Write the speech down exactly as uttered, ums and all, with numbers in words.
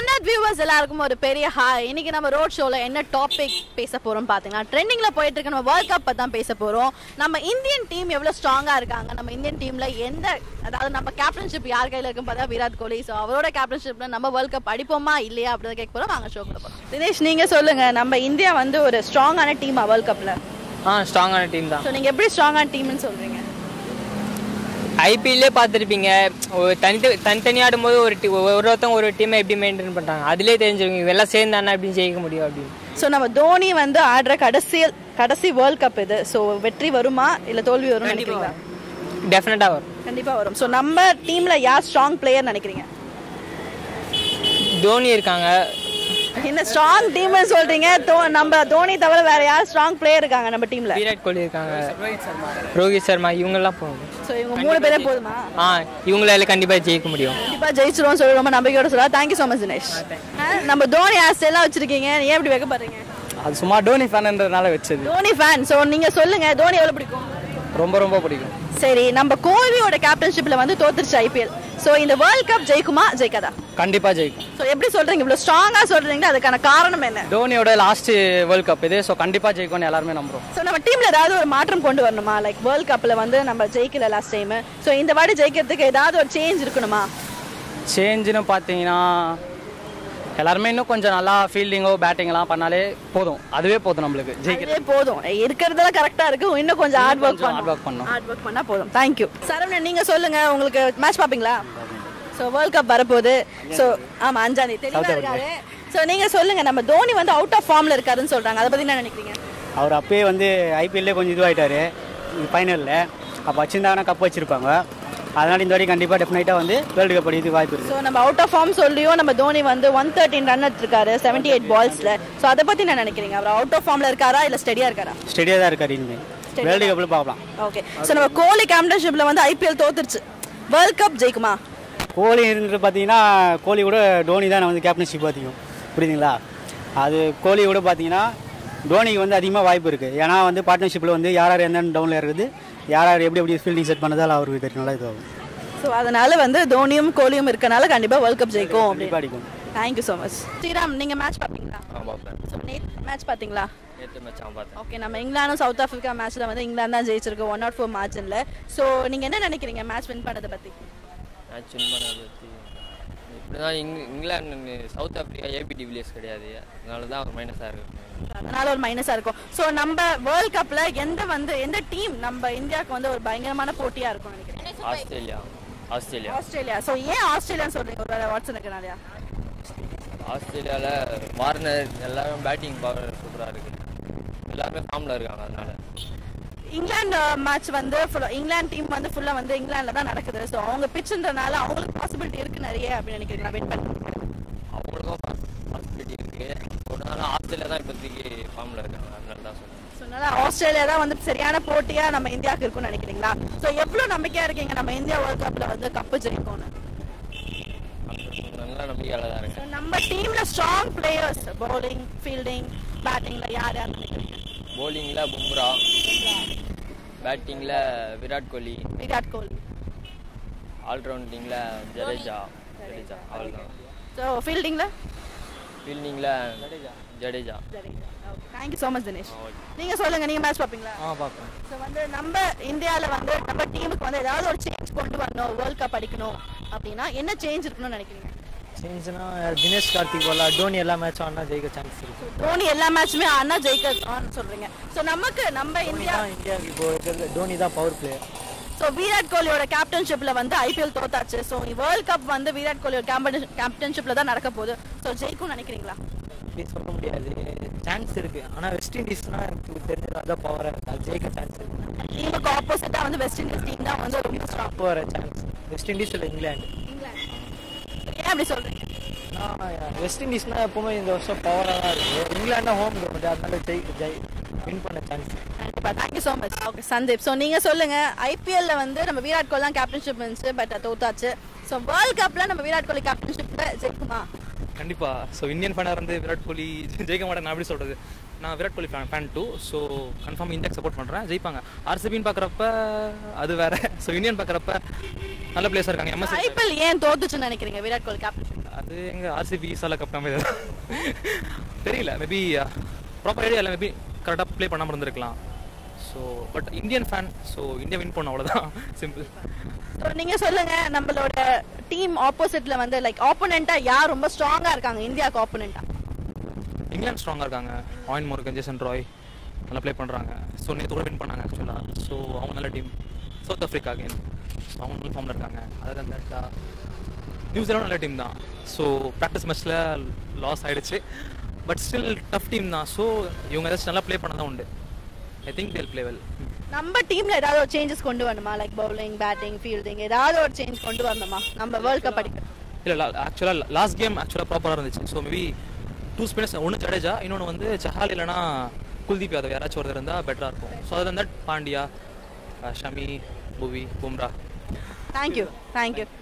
சன்னத் viewers எல்லாருக்கும் ஒரு பெரிய ஹாய். இன்னைக்கு நம்ம ரோட் ஷோல என்ன டாபிக் பேச போறோம் பாத்தீங்கன்னா, ட்ரெண்டிங்ல போயிட்டு இருக்க நம்ம வேர்ல்ட் கப் பத்தி தான் பேச போறோம். நம்ம இந்தியன் டீம் எவ்வளவு ஸ்ட்ராங்கா இருக்காங்க, நம்ம இந்தியன் டீம்ல எந்த அதாவது நம்ம கேப்டன்ஷிப் யார் கையில இருக்கும் பார்த்தா விராட் கோலி. ஸோ அவரோட கேப்டன்ஷிப்ல நம்ம வேர்ல்ட் கப் அடிப்போமா இல்லையா அப்படின்னு கேட்க போறோம். வாங்க ஷோ போறோம். தினேஷ், நீங்க சொல்லுங்க, நம்ம இந்தியா வந்து ஒரு ஸ்ட்ராங்கான டீமா வேர்ல்ட் கப்ல? ஆ ஸ்ட்ராங்கான டீம் தான். ஸோ நீங்க எப்படி ஸ்ட்ராங்கான டீம்னு சொல்றீங்க? ஐபிஎல்லே பார்த்துருப்பீங்க, ஒரு தனி தனித்தனி ஆடும்போது ஒரு டீ ஒரு ஒருத்தவங்க ஒரு டீமை எப்படி மெயின்டைன் பண்ணுறாங்க, அதிலே தெரிஞ்சுருவீங்க இதெல்லாம் சேர்ந்தானா எப்படி ஜெயிக்க முடியும் அப்படின்னு. ஸோ நம்ம தோனி வந்து ஆடுற கடைசி கடைசி வேர்ல்ட் கப் இது. ஸோ வெற்றி வருமா இல்லை தோல்வி வரும்னு நினைக்கிறீங்களா? டெஃபினட்டாக வரும், கண்டிப்பாக வரும். ஸோ நம்ம டீமில் யார் ஸ்ட்ராங் பிளேயர் நினைக்கிறீங்க? தோனி இருக்காங்க. என்ன ஸ்ட்ராங் டீம்னு சொல்றீங்க? நம்ம தோனி தவிர வேற யார் ஸ்ட்ராங் பிளேயர் இருக்காங்க நம்ம டீம்ல? விராட் கோலி இருக்காங்க, ரோஹித் சர்மா, இவங்கெல்லாம் போகணும். ஸோ இவங்க மூணு பேரே போதுமா? ஆ இவங்களால கண்டிப்பாக ஜெயிக்க முடியும். கண்டிப்பாக ஜெயிச்சிருவோம் சொல்லி ரொம்ப நம்பிக்கையோட சொல்லலாம். Thank you so much Dinesh. நம்ம தோனி ஆஸ் எல்லாம் வச்சிருக்கீங்க, ஏன் எப்படி வைக்க பாருங்க? அது சும்மா தோனி ஃபேன்ன்றதுனால வச்சது. தோனி ஃபேன். ஸோ நீங்க சொல்லுங்க, தோனி எவ்வளவு பிடிக்கும்? ரொம்ப ரொம்ப பிடிக்கும். சரி, நம்ம கோலியோட கேப்டன்ஷிப்ல வந்து தோத்துருச்சு ஐபிஎல். ஸோ இந்த வேர்ல்ட் கப் ஜெயிக்குமா ஜெயிக்காதா? கண்டிப்பா ஜெயிக்கும். ஸோ எப்படி சொல்றீங்க, இவ்வளவு ஸ்ட்ராங்கா சொல்றீங்க, அதுக்கான காரணம் என்ன? தோனியோட லாஸ்ட் வேர்ல்ட் கப் இது. ஸோ கண்டிப்பா ஜெயிக்கும்னு எல்லாருமே நம்புறோம். ஸோ நம்ம டீம்ல ஏதாவது ஒரு மாற்றம் கொண்டு வரணுமா? லைக் வேர்ல்ட் கப்ல வந்து நம்ம ஜெயிக்கல லாஸ்ட் டைம். ஸோ இந்த வாட்டி ஜெயிக்கிறதுக்கு ஏதாவது ஒரு சேஞ்ச் இருக்கணுமா? சேஞ்சுன்னு பார்த்தீங்கன்னா எல்லாருமே இன்னும் கொஞ்சம் நல்லா ஃபீல்டிங்கோ பேட்டிங்லாம் பண்ணாலே போதும், அதுவே போதும் நம்மளுக்கு ஜெயிக்கிறதே போதும். இருக்கிறதெல்லாம் கரெக்டா இருக்கு, இன்னும் கொஞ்சம் ஹார்ட் ஒர்க் ஹார்ட் ஒர்க் பண்ணணும். ஹார்ட் ஒர்க் பண்ணா போதும். தேங்க்யூ. சரவணன், நீங்க சொல்லுங்க, உங்களுக்கு மேட்ச் பாப்பீங்களா? ஸோ வேர்ல்ட் கப் வரப்போகுது. ஸோ ஆமா, அஞ்சாம் தேதி தெளிவா இருக்காரு. ஸோ நீங்க சொல்லுங்க, நம்ம தோனி வந்து அவுட் ஆஃப் ஃபார்ம்ல இருக்காருன்னு சொல்றாங்க, அதை பத்தி என்ன நினைக்கிறீங்க? அவர் அப்பயே வந்து ஐபிஎல்லே கொஞ்சம் இதுவாயிட்டாரு ஃபைனலில். அப்போ வச்சிருந்தாங்கன்னா கப் வச்சிருப்பாங்க. அதனால இந்த வாட்டி கண்டிப்பாக டெஃபினட்டாக வந்து வேர்ல்டு கப் அடிக்கிறது வாய்ப்பு இருக்குது. ஸோ நம்ம அவுட் ஆஃப் ஃபார்ம் சொல்லியும் நம்ம தோனி வந்து ஒன் தேர்ட்டின் ரன் எடுத்திருக்காரு செவன்டி எயிட் பால்ஸ்ல. ஸோ அதை பத்தி என்ன நினைக்கிறீங்க? அவர் அவுட் ஆஃப் ஃபார்ம்ல இருக்காரா இல்லை ஸ்டெடியா இருக்காரா? ஸ்டெடியாக தான் இருக்காரு இனிமேல் வேர்ல்டு கப்பில் பார்க்கலாம். ஓகே. ஸோ நம்ம கோலி கேப்டன்ஷிப்ல வந்து ஐபிஎல் தோத்துருச்சு, வேர்ல்ட் கப் ஜெயிக்குமா? கோலி இருந்து பார்த்தீங்கன்னா கோலி கூட டோனி தான் வந்து கேப்டன்ஷிப் அதிகம், புரியுதுங்களா? அது கோலி கூட பார்த்தீங்கன்னா டோனிக்கு வந்து அதிகமாக வாய்ப்பு இருக்குது. ஏன்னா வந்து பார்ட்னர்ஷிப்பில் வந்து யார் யார் எந்த டவுனில் இருக்குது, யார் யார் எப்படி எப்படி ஃபீல்டிங் செட் பண்ணதால் அவருக்கு தெரியும், நல்லா இதுவாகும். ஸோ அதனால வந்து தோனியும் கோலியும் இருக்கனால கண்டிப்பாக வேர்ல்ட் கப் ஜெயிக்கும் கண்டிப்பாக அடிக்கும். Thank you so much. ஸ்ரீராம், நீங்கள் மேட்ச் பார்த்தீங்களா? ஸோ நேற்று மேட்ச் பார்த்தீங்களா? ஓகே. நம்ம இங்கிலாந்தும் சவுத் ஆஃப்ரிக்கா மேட்ச்சில் வந்து இங்கிலாந்து தான் ஜெயிச்சிருக்கு ஒன் நாட் ஃபோர் மார்ஜினில். ஸோ நீங்கள் என்ன நினைக்கிறீங்க மேட்ச் வின் பண்ணதை பற்றி? மேட்ச் வின் பண்ணதை பற்றி இப்படி தான் இங் England South Africa AB de Villiers கிடையாது, அதனால தான் ஒரு மைனஸாக இருக்குது. அதனால ஒரு மைனஸாக இருக்கும். ஸோ நம்ம வேர்ல்ட் கப்பில் எந்த வந்து எந்த டீம் நம்ம இந்தியாவுக்கு வந்து ஒரு பயங்கரமான போட்டியாக இருக்கும் நினைக்கிறேன்? ஆஸ்திரேலியா. Australia Australia. ஸோ ஏன் ஆஸ்திரேலியான்னு சொல்கிறீங்க? ஒரு வாட்ஸனுக்குனாலயா? ஆஸ்திரேலியாவில் வார்னர் எல்லாமே பேட்டிங் பவர் சூப்பராக இருக்குது, எல்லாருமே ஃபார்மில் இருக்காங்க. அதனால இங்கிலாந்து மேட்ச் வந்து இங்கிலாந்து டீம் வந்து ஃபுல்லாக வந்து இங்கிலாண்டில் தான் நடக்குது. ஸோ அவங்க பிச்சுன்றனால அவங்களுக்கு பாசிபிலிட்டி இருக்குது நிறைய அப்படின்னு நினைக்கிறீங்களா? வின் பண்ண அவங்களுக்கும் பாசிபிலிட்டி இருக்குது. அதனால ஆஸ்திரேலியா தான் இப்போதைக்கு ஃபார்மில் இருக்காங்க, அதனால தான் சொல்லுவேன். ஸோ அதனால ஆஸ்திரேலியா தான் வந்து சரியான போட்டியாக நம்ம இந்தியாவுக்கு இருக்கும்னு நினைக்கிறீங்களா? ஸோ எவ்வளோ நம்பிக்கையாக இருக்கீங்க நம்ம இந்தியா வேர்ல்ட் கப்பில் வந்து கப்பு ஜெயிக்கும்னு? நல்லா நம்பிக்கையால தான் இருக்கு. நம்ம டீம்ல ஸ்ட்ராங் பிளேயர்ஸ் பவுலிங் ஃபீல்டிங் பேட்டிங்ல யார் யார் நினைக்கிறீங்க? பவுலிங்கில் பும்ரா, பேட்டிங்கில் விராட் கோலி, விராட் கோலி, ஆல்ரவுண்டிங்கில் ஜடேஜா ஜடேஜா அவ்வளோதான். ஸோ ஃபீல்டிங்ல ஃபீல்டிங்கில் Jadeja. Thank you so much Dinesh. நீங்கள் சொல்லுங்கள், நீங்கள் மேட்ச் பார்ப்பீங்களா? ஆ பார்ப்பேன். ஸோ வந்து நம்ம இந்தியாவில் வந்து நம்ம டீமுக்கு வந்து ஏதாவது ஒரு சேஞ்ச் கொண்டு வரணும், வேர்ல்ட் கப் அடிக்கணும் அப்படின்னா என்ன சேஞ்ச் இருக்கணும்னு நினைக்கிறீங்க? சேஞ்சுனா தினேஷ் கார்த்திக் போல டோனி எல்லா மேட்சும் ஆனா ஜெயிக்க சான்ஸ் இருக்கு. தோனி எல்லா மேட்சுமே ஆனா ஜெயிக்கணும்னு சொல்றீங்க. ஸோ நமக்கு நம்ம இந்தியா இந்தியாவுக்கு இப்போ இருக்கிறது டோனி தான் பவர் பிளேயர். ஸோ விராட் கோலியோட கேப்டன்ஷிப்ல வந்து ஐபிஎல் தோத்தாச்சு. ஸோ வேர்ல்ட் கப் வந்து விராட் கோலியோட கேப்டன்ஷிப்ல தான் நடக்க போகுது. ஸோ ஜெயிக்கும்னு நினைக்கிறீங்களா? அப்படி சொல்ல முடியாது, சான்ஸ் இருக்கு. ஆனா வெஸ்ட் இண்டீஸ்னா எனக்கு தெரிஞ்சது அதான் பவரா இருக்கு, அது ஜெயிக்க சான்ஸ் இருக்கு. டீமுக்கு ஆப்போசிட்டா வந்து வெஸ்ட் இண்டீஸ் டீம் தான் வந்து ரொம்ப ஸ்ட்ராங் போகிற சான்ஸ். வெஸ்ட் இண்டீஸ் இல்லை இங்கிலாந்து. இங்கிலாந்து. ஏன் அப்படி சொல்றீங்க? வெஸ்ட் இண்டீஸ்னா எப்பவுமே இந்த வருஷம் பவராக தான் இருக்கு. இங்கிலாந்து ஹோம் கிரவுண்ட், அதனால ஜெயிக்க ஜெய் வின் பண்ண சான்ஸ். கண்டிப்பாக. Thank you so much. Okay Sandeep, so நீங்கள் சொல்லுங்கள், ஐபிஎல்ல வந்து நம்ம விராட் கோலி தான் கேப்டன்ஷிப் இருந்துச்சு, பட் தோத்தாச்சு. ஸோ வேர்ல்ட் கப்பில் நம்ம விராட் கோலி கேப்டன்ஷிப்பில் ஜெயிக்குமா? கண்டிப்பாக. ஸோ இந்தியன் ஃபேனாக இருந்து விராட் கோலி ஜெயிக்க மாட்டேன் நான் எப்படி சொல்கிறது? நான் Virat Kohli fan fan too. So confirm இந்தியாவுக்கு சப்போர்ட் பண்ணுறேன், ஜெயிப்பாங்க. ஆர்சிபின்னு பார்க்குறப்ப அது வேறு, ஸோ இந்தியன் பார்க்குறப்ப நல்ல பிளேஸாக இருக்காங்க. எம்எஸ் ஐபிஎல் ஏன் தோத்துச்சுன்னு நினைக்கிறீங்க விராட் கோலி கேப்டன்ஷிப்? அது எங்கள் ஆர்சிபி சால கப் மாதிரி தெரியல, மேபி ப்ராப்பர் ஐடியா இல்லை, மேபி கரெக்டாக ப்ளே பண்ணாமல் இருந்திருக்கலாம். So but Indian fan, so India win பண்ண அவ்வளோதான், சிம்பிள். ஸோ நீங்கள் சொல்லுங்கள், நம்மளோட டீம் ஆப்போசிட்டில் வந்து லைக் ஆப்போனண்ட்டாக யார் ரொம்ப ஸ்ட்ராங்காக இருக்காங்க இந்தியாவுக்கு ஆப்போனண்ட்டாக? இங்கிலாந்து ஸ்ட்ராங்காக இருக்காங்க. ஆயின் மோர்கன், ஜேசன் ராய் நல்லா ப்ளே பண்ணுறாங்க. ஸோ நேற்று கூட வின் பண்ணாங்க ஆக்சுவலாக. ஸோ அவங்க நல்ல team. South Africa again, so அவங்க நல்ல ஃபார்மில் இருக்காங்க. அதர் தட் நியூசிலாண்டும் நல்ல டீம் தான். ஸோ ப்ராக்டிஸ் மேட்ச்சில் லாஸ் ஆகிடுச்சு, பட் ஸ்டில் டஃப் டீம் தான். ஸோ இவங்க ஏதாச்சும் நல்லா ப்ளே பண்ண தான் உண்டு. I think they'll play well. நம்ம டீமில் ஏதாவது ஒரு சேஞ்சஸ் கொண்டு வரணுமா? லைக் பவுலிங், பேட்டிங், ஃபீல்டிங் ஏதாவது ஒரு சேஞ்ச் கொண்டு வரணுமா நம்ம வேர்ல்ட் கப் அடிக்க? இல்லை, ஆக்சுவலாக லாஸ்ட் கேம் ஆக்சுவலாக ப்ராப்பராக இருந்துச்சு. ஸோ மேபி டூ ஸ்பின்னர்ஸ், ஒன்று ஜடேஜா, இன்னொன்று வந்து சஹால் இல்லைனா குல்தீப் யாதவ், யாராச்சும் ஒருத்தர் இருந்தால் பெட்டராக இருக்கும். So other that Pandya, Shami, Bhuvi, Bumrah. Thank you thank you